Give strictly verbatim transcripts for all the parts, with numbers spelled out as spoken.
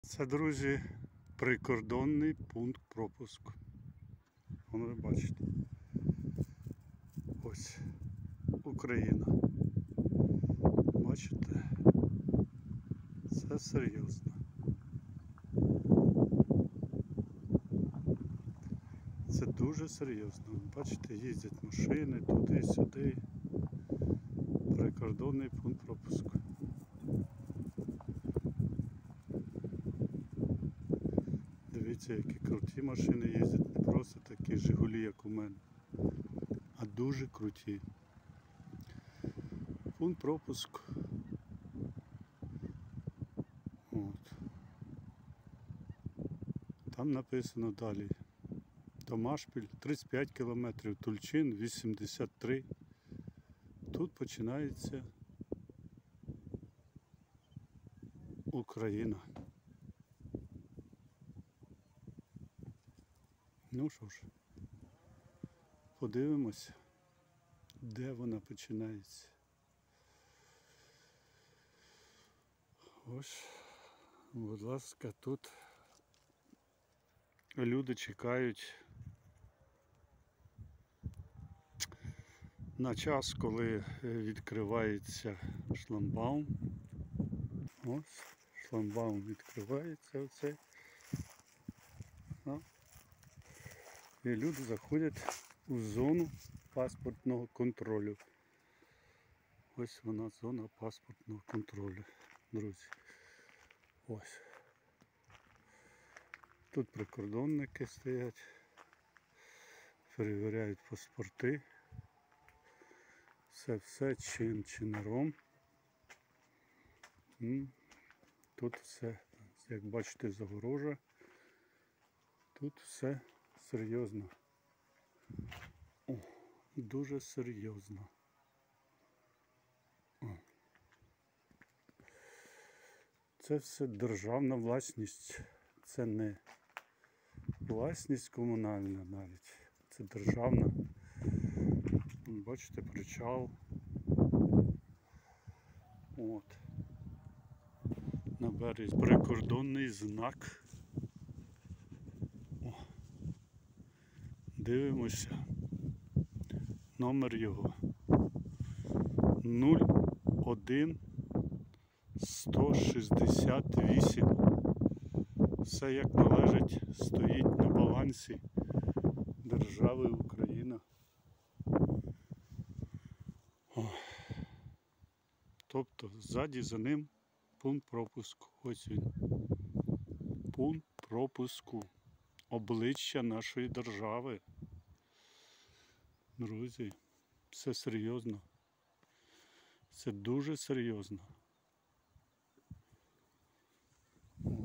Це, друзі, прикордонний пункт пропуску. Воно ви бачите. Ось Україна. Бачите? Це серйозно. Це дуже серйозно. Бачите, їздять машини туди-сюди. Прикордонний пункт пропуску. Дивіться, які круті машини їздять, не просто такі Жигулі, як у мене, а дуже круті. Пункт пропуску. От. Там написано далі. Томашпіль тридцять п'ять кілометрів, Тульчин вісімдесят три. Тут починається Україна. Ну що ж, подивимося, де вона починається. Ось, будь ласка, тут люди чекають на час, коли відкривається шлагбаум. Ось, шлагбаум відкривається оцей. І люди заходять у зону паспортного контролю. Ось вона, зона паспортного контролю, друзі. Ось. Тут прикордонники стоять, перевіряють паспорти. Все-все чин-чинаром. Тут все, як бачите, загорожа. Тут все серйозно. О, дуже серйозно. О. Це все державна власність. Це не власність комунальна навіть. Це державна. Бачите, причал. От. На березі прикордонний знак. О. Дивимося. Номер його нуль один сто шістдесят вісім. Все як належить, стоїть на балансі держави Україна. О. Тобто ззаді за ним пункт пропуску. Ось він. Пункт пропуску. Обличчя нашої держави. Друзі, все серйозно. Це дуже серйозно. О.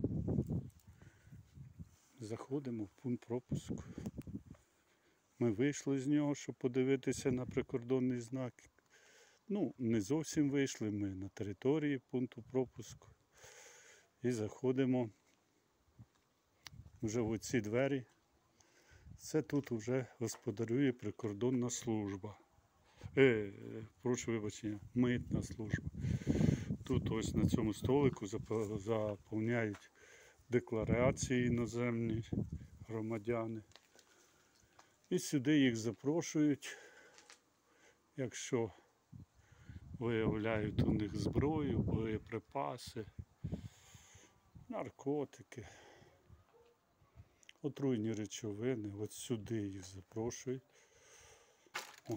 Заходимо в пункт пропуску. Ми вийшли з нього, щоб подивитися на прикордонний знак. Ну, не зовсім вийшли, ми на території пункту пропуску. І заходимо вже в оці двері. Це тут вже господарює прикордонна служба. Е, прошу вибачення, митна служба. Тут ось на цьому столику заповняють декларації іноземні громадяни. І сюди їх запрошують, якщо виявляють у них зброю, боєприпаси, наркотики, отруйні речовини. От сюди їх запрошують. О.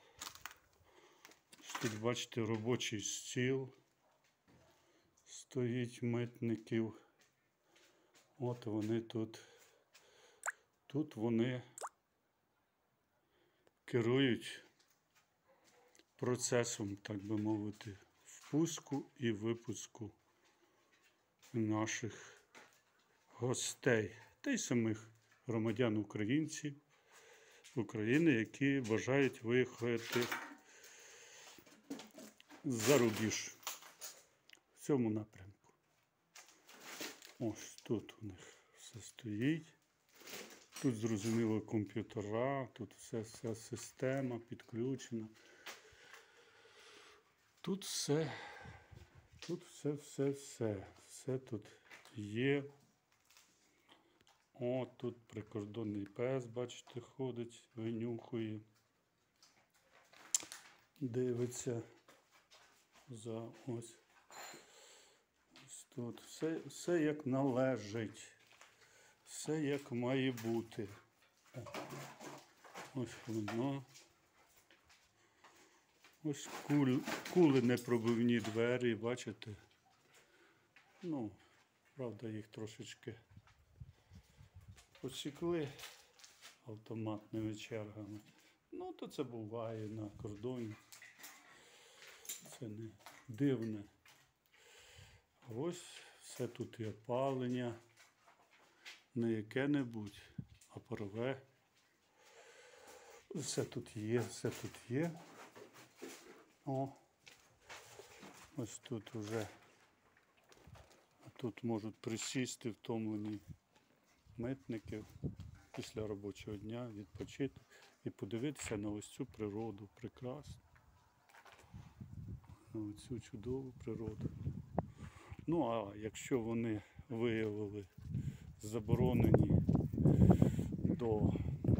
Тут, бачите, робочий стіл стоїть митників. От вони тут. Тут вони керують процесом, так би мовити, впуску і випуску наших гостей та й самих громадян українців України, які бажають виїхати за рубіж в цьому напрямку. Ось тут у них все стоїть. Тут, зрозуміло, комп'ютера, тут вся, вся система підключена. Тут все, тут все, все, все, все тут є. О, тут прикордонний пес, бачите, ходить, винюхує, дивиться за ось. Ось тут. Все, все як належить. Все як має бути. О, ось воно. Ось куль, кули непробивні двері, бачите? Ну, правда, їх трошечки посікли автоматними чергами. Ну, то це буває на кордоні. Це не дивне. Ось все тут є опалення. Не яке-небудь, а парове. Все тут є, все тут є. О, ось тут вже, тут можуть присісти втомлені митники після робочого дня, відпочити і подивитися на ось цю природу прекрасну, на цю чудову природу. Ну, а якщо вони виявили заборонені до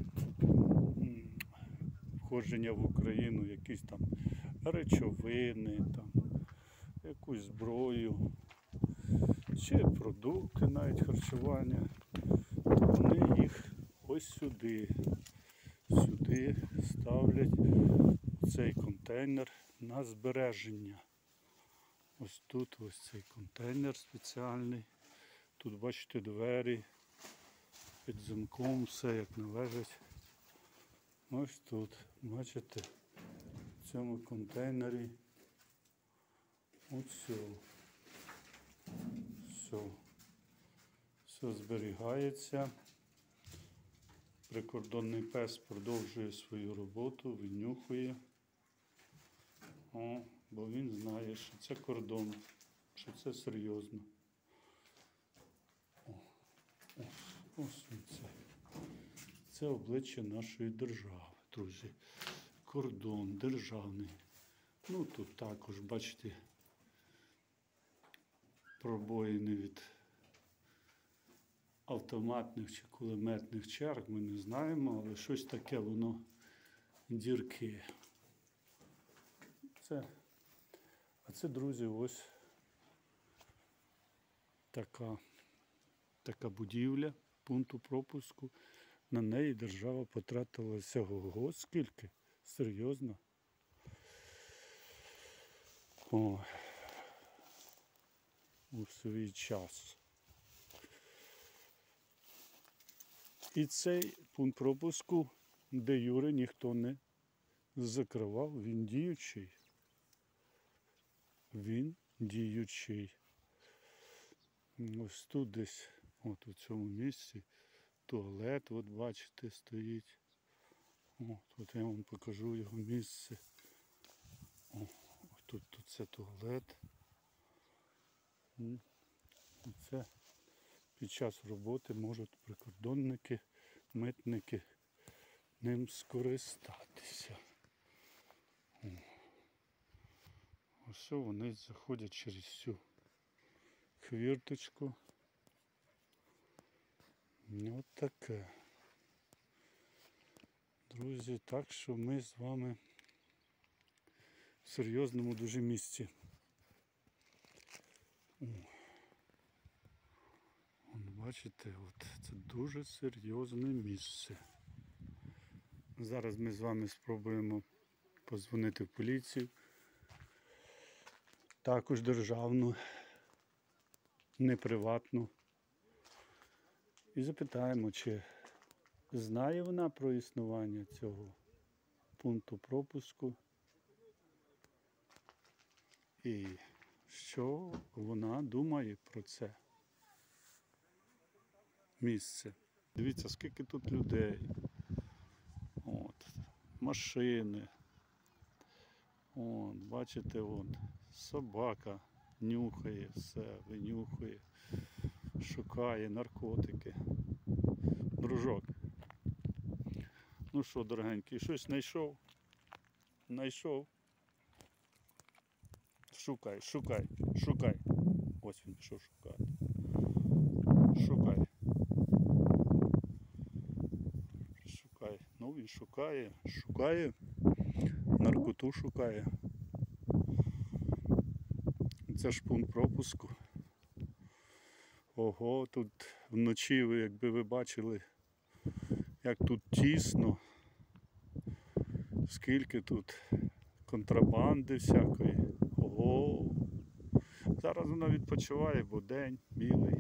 входження в Україну якісь там речовини, там, якусь зброю, чи продукти навіть харчування, то вони їх ось сюди, сюди ставлять в цей контейнер на збереження. Ось тут ось цей контейнер спеціальний. Тут бачите двері під замком, все як належить. Ось тут, бачите, в цьому контейнері ось все, все зберігається. Прикордонний пес продовжує свою роботу, винюхує. О, бо він знає, що це кордон, що це серйозно. О, ось, ось він це. Це обличчя нашої держави, друзі. Кордон державний. Ну, тут також, бачите, пробоїни від автоматних чи кулеметних черг, ми не знаємо, але щось таке воно, дірки. Це, а це, друзі, ось така, така будівля пункту пропуску. На неї держава потратила всього скільки? Серйозно? О, у свій час. І цей пункт пропуску, де юре ніхто не закривав, він діючий. Він діючий. Ось тут десь, от у цьому місці, туалет, от бачите, стоїть. О, тут я вам покажу його місце. О, тут, тут це туалет. І це під час роботи можуть прикордонники, митники ним скористатися. О. Ось вони заходять через цю хвірточку. Ось таке. Друзі, так що ми з вами в серйозному дуже місці. О. Вон, бачите, от це дуже серйозне місце. Зараз ми з вами спробуємо подзвонити в поліцію. Також державну, не приватну. І запитаємо, чи знає вона про існування цього пункту пропуску і що вона думає про це місце. Дивіться, скільки тут людей. От, машини. От, бачите, вон, собака нюхає все, винюхує, шукає наркотики. Дружок. Ну що, дорогенький, щось знайшов? Знайшов? Шукай, шукай, шукай. Ось він пішов шукати. Шукай. Шукай. Ну він шукає, шукає, наркоту шукає. Це ж пункт пропуску. Ого, тут вночі, ви, якби ви бачили, як тут тісно, скільки тут контрабанди всякої. Ого! Зараз вона відпочиває, бо день білий.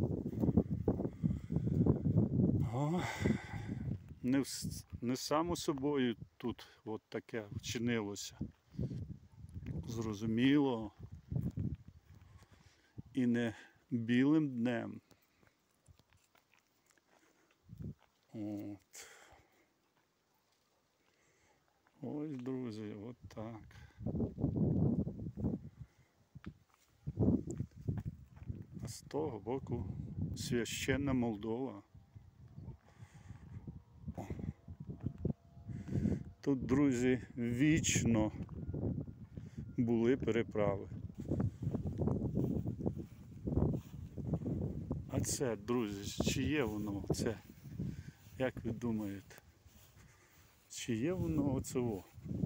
О, не, не само собою тут от таке вчинилося. Зрозуміло. І не білим днем. От. Ось, друзі, от так. А з того боку священна Молдова. Тут, друзі, вічно були переправи. А це, друзі, чи є воно це? Як ви думаєте? Чи є воно оцево?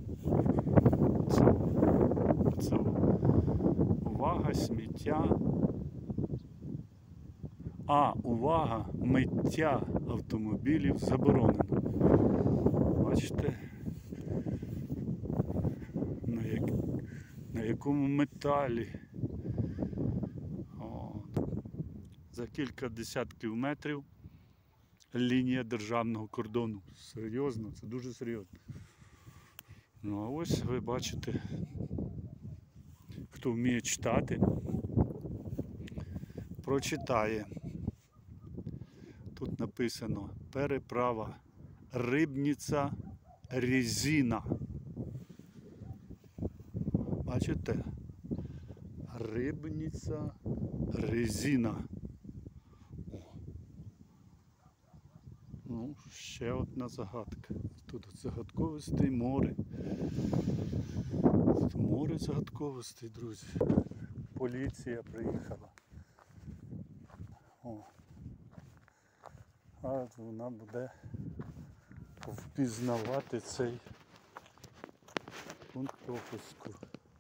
Оцево. Оцево. Увага, сміття. А, увага, миття автомобілів заборонено. Бачите? На, як... На якому металі? О. За кілька десятків метрів лінія державного кордону. Серйозно, це дуже серйозно. Ну а ось ви бачите, хто вміє читати, прочитає. Тут написано переправа Рибниця Резина. Бачите? Рибниця Резина. Ну, ще одна загадка. Тут загадковостей море. Тут море загадковостей, друзі. Поліція приїхала. О. А вона буде впізнавати цей пункт пропуску.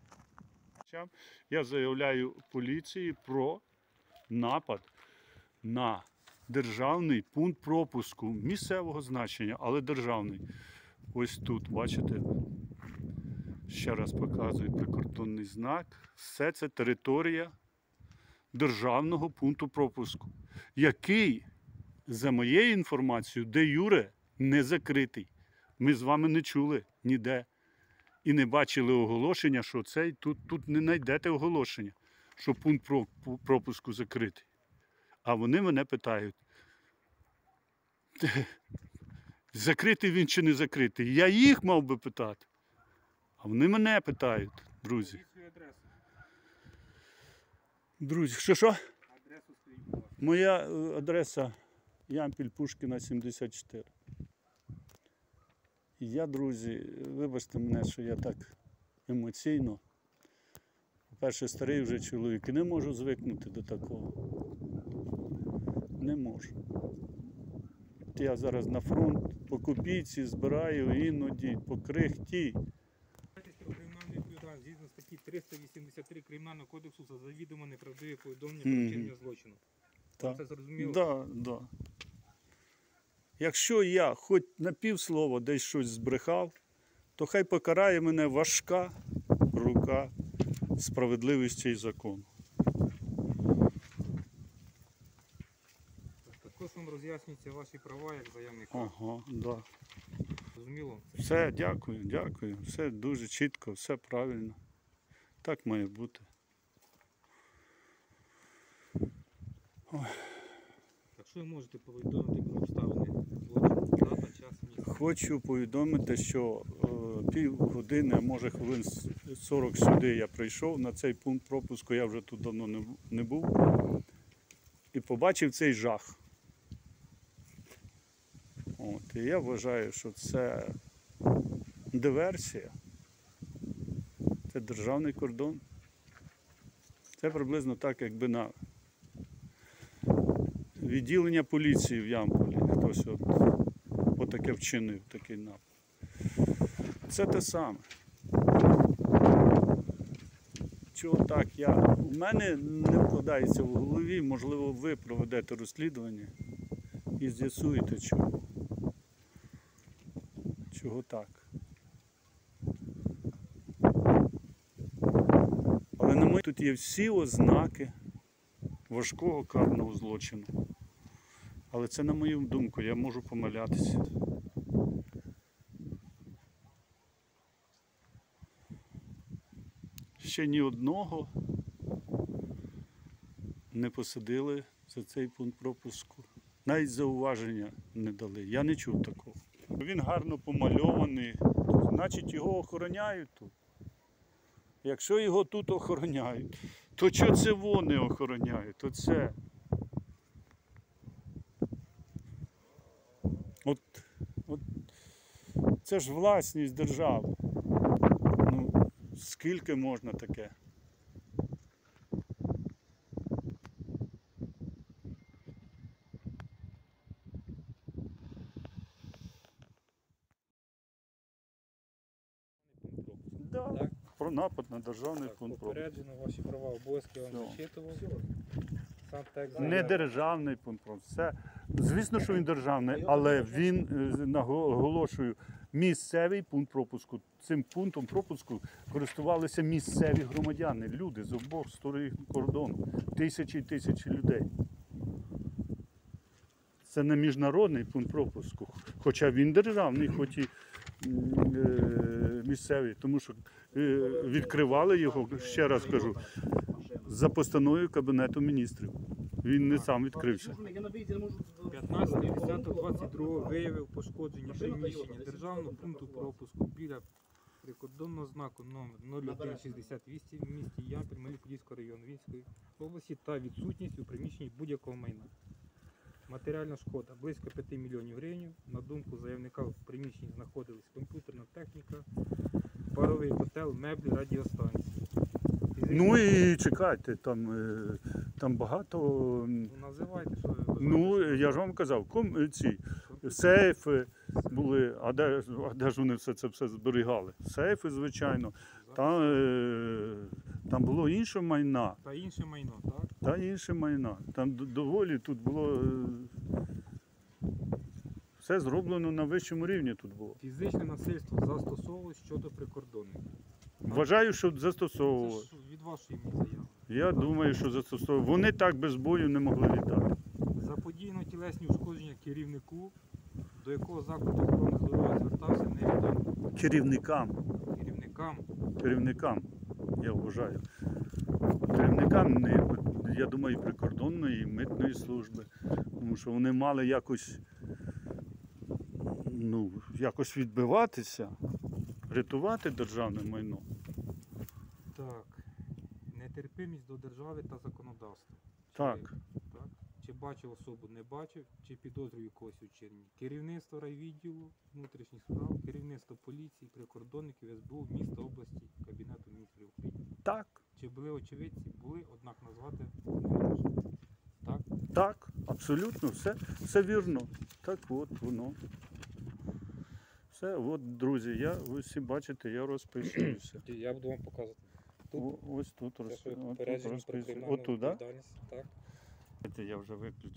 Я заявляю поліції про напад на державний пункт пропуску місцевого значення, але державний. Ось тут, бачите, ще раз показую прикордонний знак. Все це територія державного пункту пропуску, який, за моєю інформацією, де юре не закритий. Ми з вами не чули ніде. І не бачили оголошення, що цей, тут, тут не знайдете оголошення, що пункт пропуску закритий. А вони мене питають, закритий він чи не закритий. Я їх мав би питати. А вони мене питають, друзі. Друзі, що що? Моя адреса Ямпіль Пушкіна, сімдесят чотири. І я, друзі, вибачте мене, що я так емоційно. По-перше, старий вже чоловік і не можу звикнути до такого. Не можу. Я зараз на фронт по копійці збираю іноді, по крихті. Згідно статті триста вісімдесят три Кримінального кодексу за завідомо неправдиве повідомлення про вчинення злочину. Так, це зрозуміло? да, да. Якщо я хоч на півслова десь щось збрехав, то хай покарає мене важка рука справедливості і закону. Також вам роз'яснюються ваші права як заявника. Ага, да. Зрозуміло? Все, дякую, дякую. Все дуже чітко, все правильно. Так має бути. Ой. Якщо ви можете повідомити про обставини злочину, дата, час, місце. Хочу повідомити, що е, півгодини, а може хвилин сорок сюди я прийшов, на цей пункт пропуску я вже тут давно не, не був. І побачив цей жах. От, і я вважаю, що це диверсія. Це державний кордон. Це приблизно так, якби на відділення поліції в Ямполі. Хтось от, от таке вчинив, такий напад. Це те саме. Чого так? Я... У мене не вкладається в голові, можливо, ви проведете розслідування і з'ясуєте, чого. Чого так. Але на мою тут є всі ознаки важкого карного злочину. Але це на мою думку, я можу помилятися. Ще ні одного не посадили за цей пункт пропуску. Навіть зауваження не дали. Я не чув такого. Він гарно помальований, значить його охороняють тут. Якщо його тут охороняють, то чого це вони охороняють? То це. От, от це ж власність держави. Ну, скільки можна таке? Да, Так. про напад на державний Так, пункт пропуску. попереджено, ваші права, обов'язки я вам Все. зачитував. Сам текст Не заяви. державний пункт пропуску. Це, звісно, що він державний, але він, е, наголошую, місцевий пункт пропуску. Цим пунктом пропуску користувалися місцеві громадяни, люди з обох сторон кордону. Тисячі і тисячі людей. Це не міжнародний пункт пропуску, хоча він державний, хоч і м, е, місцевий, тому що е, відкривали його, ще раз кажу, за постановою Кабінету міністрів. Він не сам відкрився. п'ятнадцятого десятого двадцять другого виявив пошкодження приміщення державного пункту пропуску біля прикордонного знаку номер нуль один шістдесят вісім в місті Ямпіль Мелітопольського району Вінської області та відсутність у приміщенні будь-якого майна. Матеріальна шкода близько п'яти мільйонів гривень. На думку заявника, в приміщенні знаходилась комп'ютерна техніка, паровий котел, меблі, радіостанції. Ну і чекайте, там, е, там багато. м, Ну, називайте, що ви вважаєте, Ну, що- я ж вам казав, ком, ці сейфи були, а де, ж- а де ж вони все це все зберігали? Сейфи, звичайно. Та, е, там було інше майна, Та інше майно, так? та інше майна. Там д- доволі тут було. е, Все зроблено на вищому рівні тут було. Фізичне насильство застосовувалось щодо прикордонників. Вважаю, що Це застосовували. ж від вашої імені заяви. Я думаю, що застосовували. Вони так без бою не могли віддати. Заподіяно тілесні ушкодження керівнику, до якого закладу охорони здоров'я звертався невідомо. Керівникам. Керівникам керівникам, я вважаю. Керівникам, не, я думаю, і прикордонної, і митної служби. Тому що вони мали якось, ну, якось відбиватися, рятувати державне майно. так. Нетерпимість до держави та законодавства. Чи- Так. так. Чи бачив особу, не бачив, чи підозрює когось у вчиненні. Керівництво райвідділу внутрішніх справ, керівництво поліції, прикордонників, ес бе у міста, області, Кабінету міністрів України. Так, Чи були очевидці? Були, однак назвати не можна. Так? так, абсолютно, все, все вірно. Так от воно. Все, от, друзі, я, ви всі бачите, я розписуюся. Я буду вам показувати. Тут О, ось тут, це, роз, що от тут попередження про розписую. кримінальну От туди? відповідальність. Так. Я вже виключив.